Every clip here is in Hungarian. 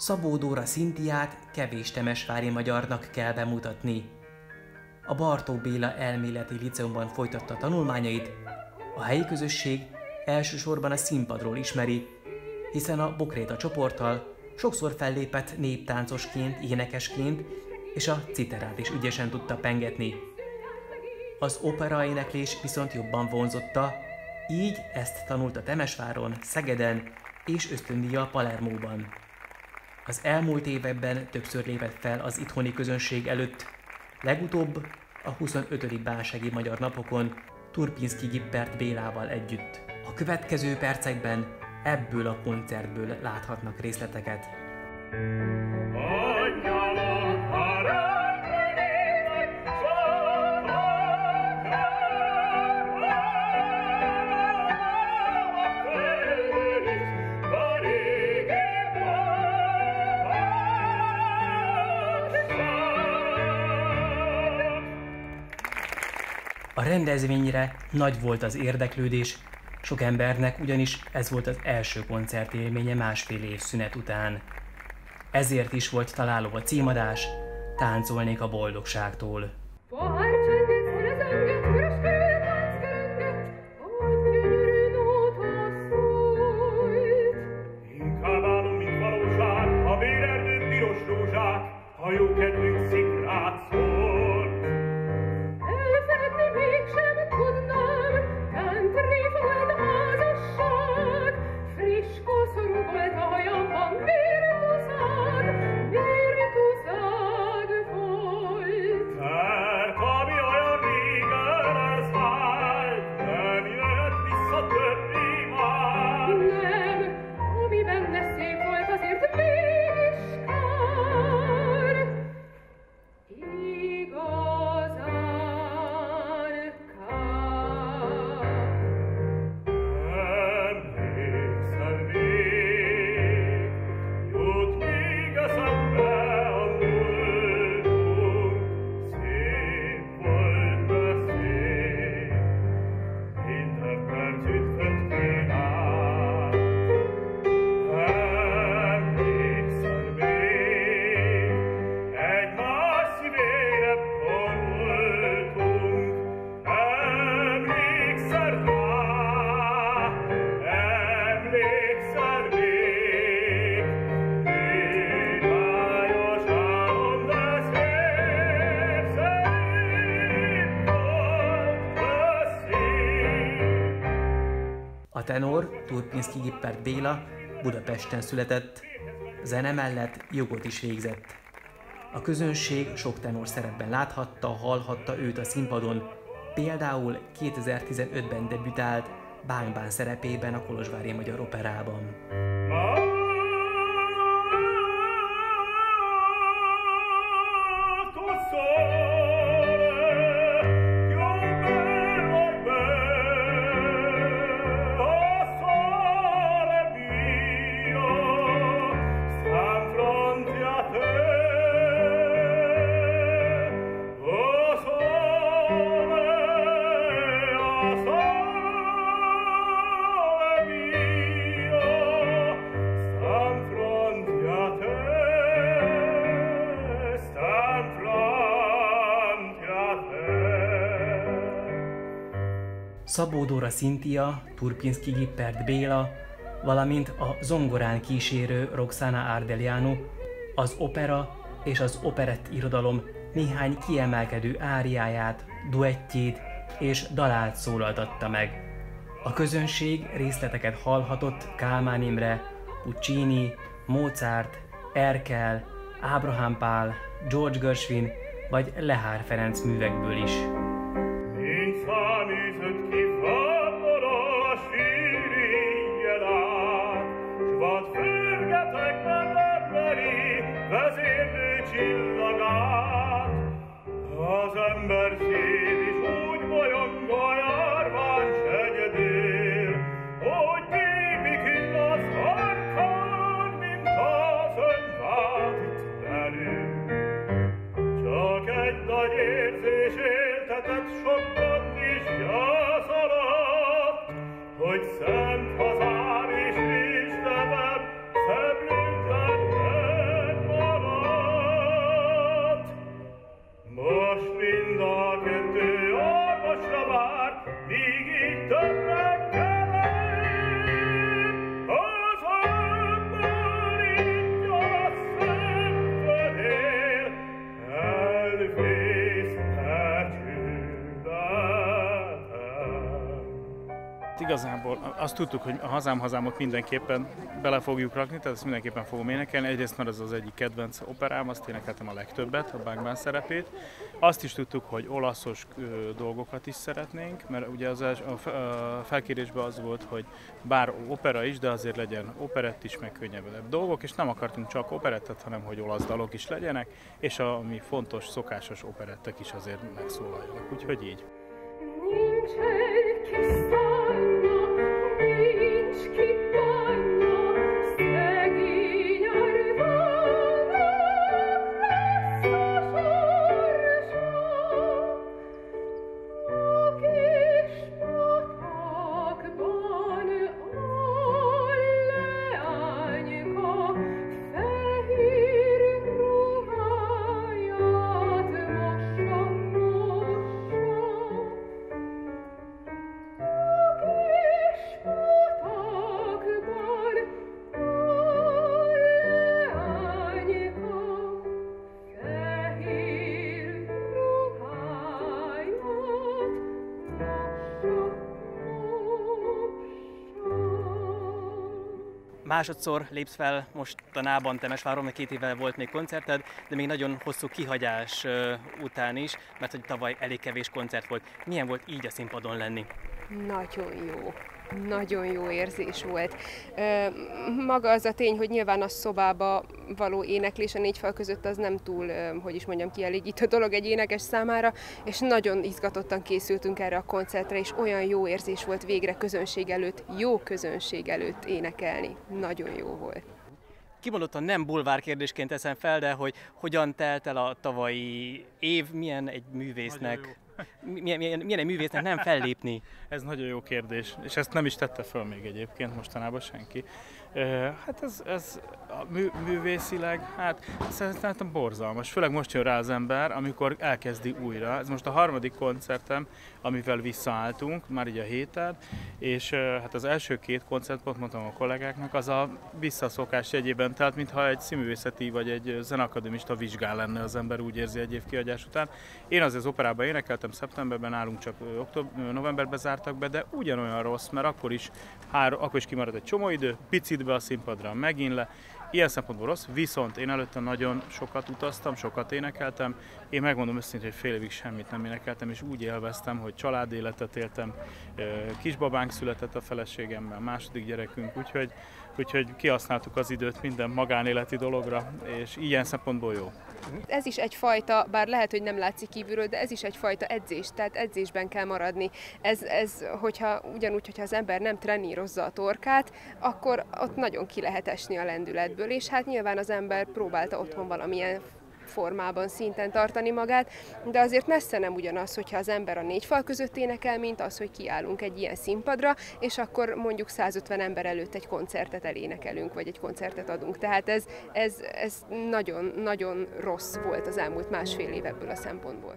Szabó Dóra Szintiát kevés temesvári magyarnak kell bemutatni. A Bartók Béla Elméleti Liceumban folytatta tanulmányait, a helyi közösség elsősorban a színpadról ismeri, hiszen a Bokréta csoporttal sokszor fellépett néptáncosként, énekesként, és a citerát is ügyesen tudta pengetni. Az operaéneklés viszont jobban vonzotta, így ezt tanulta Temesváron, Szegeden és ösztöndíjjal Palermóban. Az elmúlt években többször lépett fel az itthoni közönség előtt, legutóbb a 25. Bánsági Magyar Napokon Turpinszky Gippert Bélával együtt. A következő percekben ebből a koncertből láthatnak részleteket. A rendezvényre nagy volt az érdeklődés, sok embernek ugyanis ez volt az első koncertélménye másfél év szünet után. Ezért is volt találó a címadás, Táncolnék a boldogságtól. Inkább álom, mint valóság, a bérerdő piros rózsák, ha jó kedvünk szikrát szólt. Elfedni mégsem tudnám, country volt a házasság, friss koszorú volt a hajamban, virtuzág volt. Mert ami olyan régen elszállt, nem jöhet vissza többé már. Nem, ami benne szép volt, azért mégis kár. Igazán kár. Emlékszel még, jut még eszembe a múltunk, szép volt beszéd, minden perc üdvöttél át. Emlékszel még, egymás szívére borultunk, emlékszel rá, emlékszel még, bűnályos álom, de szép, szép volt beszéd. A tenor, Turpinszky Gippert Béla Budapesten született, zene mellett jogot is végzett. A közönség sok tenor szerepben láthatta, hallhatta őt a színpadon, például 2015-ben debütált Bánk-bán szerepében a Kolozsvári Magyar Operában. Szabó Dóra Szintia, Turpinszky Gippert Béla, valamint a zongorán kísérő Roxana Ardeliano az opera és az operett irodalom néhány kiemelkedő áriáját, duettjét és dalát szólaltatta meg. A közönség részleteket hallhatott Kálmán Imre, Puccini, Mozart, Erkel, Ábrahám Pál, George Gershwin vagy Lehár Ferenc művekből is. Nincs számított ki fannora a sűrűjjel át, s vad fürgetekben lebleri vezérlő csillagát. Az ember szív is úgy bolyong a járvány segyedél, hogy tépik ill az harkán, mint az önvált verő. Csak egy nagy érzés éltetett sok gond is gyász alatt, hogy szent hazám is is nevem, szebb lüklet igazából azt tudtuk, hogy a hazámot mindenképpen bele fogjuk rakni, tehát ezt mindenképpen fogom énekelni. Egyrészt már ez az egyik kedvenc operám, azt énekeltem a legtöbbet, a Bhagwan szerepét. Azt is tudtuk, hogy olaszos dolgokat is szeretnénk, mert ugye a felkérésben az volt, hogy bár opera is, de azért legyen operett is, meg könnyebb dolgok, és nem akartunk csak operettet, hanem hogy olasz dalok is legyenek, és ami fontos, szokásos operettek is azért megszólaljanak, úgyhogy így. Nincsen ki szállna, nincs ki bánna, szegény árvának lesz a sorsa. A kis patakban a leányka fehér ruháját mossa. Másodszor lépsz fel mostanában Temesváron, mert 2 éve volt még koncerted, de még nagyon hosszú kihagyás után is, mert hogy tavaly elég kevés koncert volt. Milyen volt így a színpadon lenni? Nagyon jó. Nagyon jó érzés volt. Maga az a tény, hogy nyilván a szobába való éneklés a 4 fal között az nem túl, kielégítő dolog egy énekes számára, és nagyon izgatottan készültünk erre a koncertre, és olyan jó érzés volt végre jó közönség előtt énekelni. Nagyon jó volt. Kimondottan nem bulvár kérdésként teszem fel, de hogy hogyan telt el a tavalyi év, milyen egy művésznek nem fellépni? Ez nagyon jó kérdés, és ezt nem is tette föl még egyébként mostanában senki. Hát ez művészileg, hát szerintem borzalmas. Főleg most jön rá az ember, amikor elkezdi újra. Ez most a 3. koncertem, amivel visszaálltunk, már így a héten, és hát az első 2 koncertpont, mondtam a kollégáknak, az a visszaszokás jegyében telt, mintha egy színművészeti vagy egy zeneakadémista vizsgál lenne az ember, úgy érzi egy év kihagyás után. Én azért az operában énekeltem szeptemberben, nálunk csak novemberben zártak be, de ugyanolyan rossz, mert akkor is kimarad egy csomó idő, picit be a színpadra, megint le. Ilyen szempontból rossz, viszont én előtte nagyon sokat utaztam, sokat énekeltem. Én megmondom őszintén, hogy fél évig semmit nem énekeltem, és úgy élveztem, hogy családéletet éltem, kisbabánk született a feleségemmel, második gyerekünk, úgyhogy kihasználtuk az időt minden magánéleti dologra, és ilyen szempontból jó. Ez is egyfajta, bár lehet, hogy nem látszik kívülről, de ez is egyfajta edzés, tehát edzésben kell maradni. Hogyha az ember nem trenírozza a torkát, akkor ott nagyon ki lehet esni a lendületből, és hát nyilván az ember próbálta otthon valamilyen formában, szinten tartani magát, de azért messze nem ugyanaz, hogyha az ember a 4 fal között énekel, mint az, hogy kiállunk egy ilyen színpadra, és akkor mondjuk 150 ember előtt egy koncertet elénekelünk, vagy egy koncertet adunk. Tehát ez nagyon, nagyon rossz volt az elmúlt másfél év ebből a szempontból.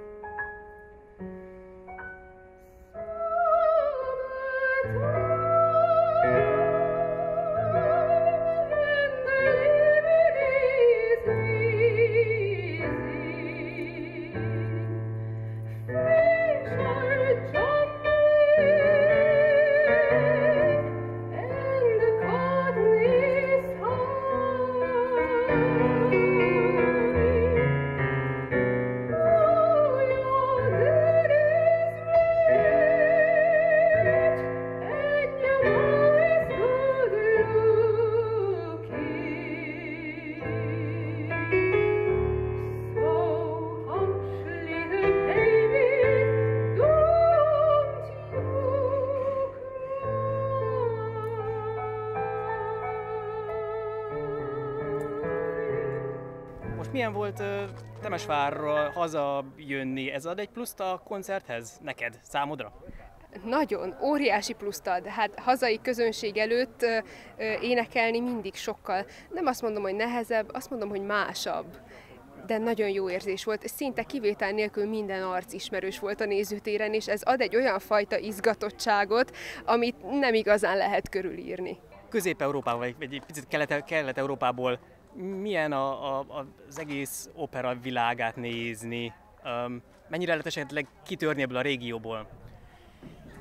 Milyen volt Temesvárra hazajönni? Ez ad egy pluszt a koncerthez neked, számodra? Nagyon, óriási pluszt ad. Hát hazai közönség előtt énekelni mindig sokkal, nem azt mondom, hogy nehezebb, azt mondom, hogy másabb. De nagyon jó érzés volt. Szinte kivétel nélkül minden arc ismerős volt a nézőtéren, és ez ad egy olyan fajta izgatottságot, amit nem igazán lehet körülírni. Közép-Európából, vagy egy picit Kelet-Európából milyen az egész opera világát nézni? Mennyire lehet esetleg kitörni ebből a régióból?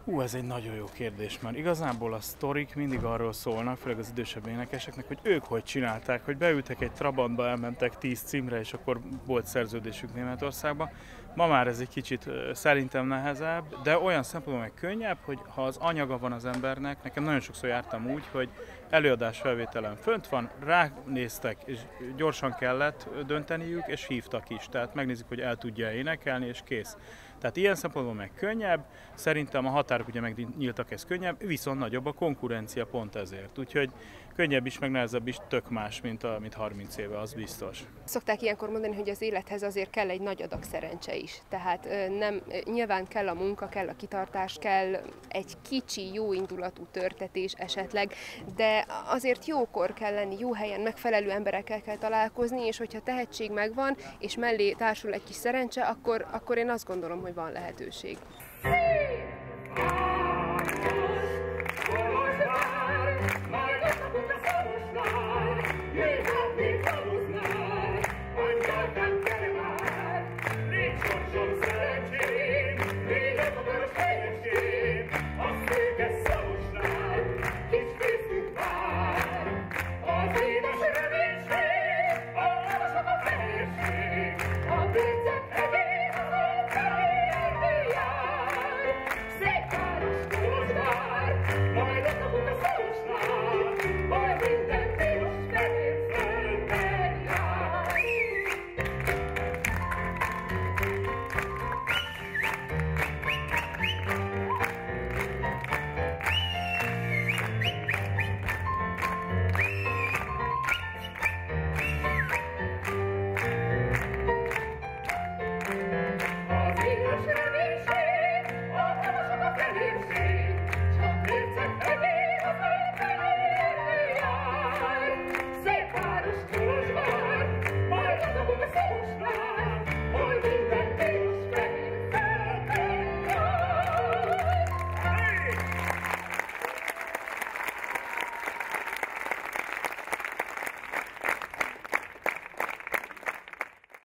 Ez egy nagyon jó kérdés, mert igazából a sztorik mindig arról szólnak, főleg az idősebb énekeseknek, hogy ők hogy csinálták, hogy beültek egy Trabantba, elmentek 10 címre, és akkor volt szerződésük Németországba. Ma már ez egy kicsit szerintem nehezebb, de olyan szempontból meg könnyebb, hogy ha az anyaga van az embernek, nekem nagyon sokszor jártam úgy, hogy előadás felvételen fönt van, ránéztek, és gyorsan kellett dönteniük, és hívtak is, tehát megnézik, hogy el tudja énekelni, és kész. Tehát ilyen szempontból meg könnyebb, szerintem a határok ugye megnyíltak, ez könnyebb, viszont nagyobb a konkurencia pont ezért. Úgyhogy könnyebb is, meg nehezebb is, tök más, mint 30 éve, az biztos. Szokták ilyenkor mondani, hogy az élethez azért kell egy nagy adag szerencse is. Tehát nem, nyilván kell a munka, kell a kitartás, kell egy kicsi, jó indulatú törtetés esetleg, de azért jókor kell lenni, jó helyen, megfelelő emberekkel kell találkozni, és hogyha tehetség megvan, és mellé társul egy kis szerencse, akkor én azt gondolom, hogy van lehetőség.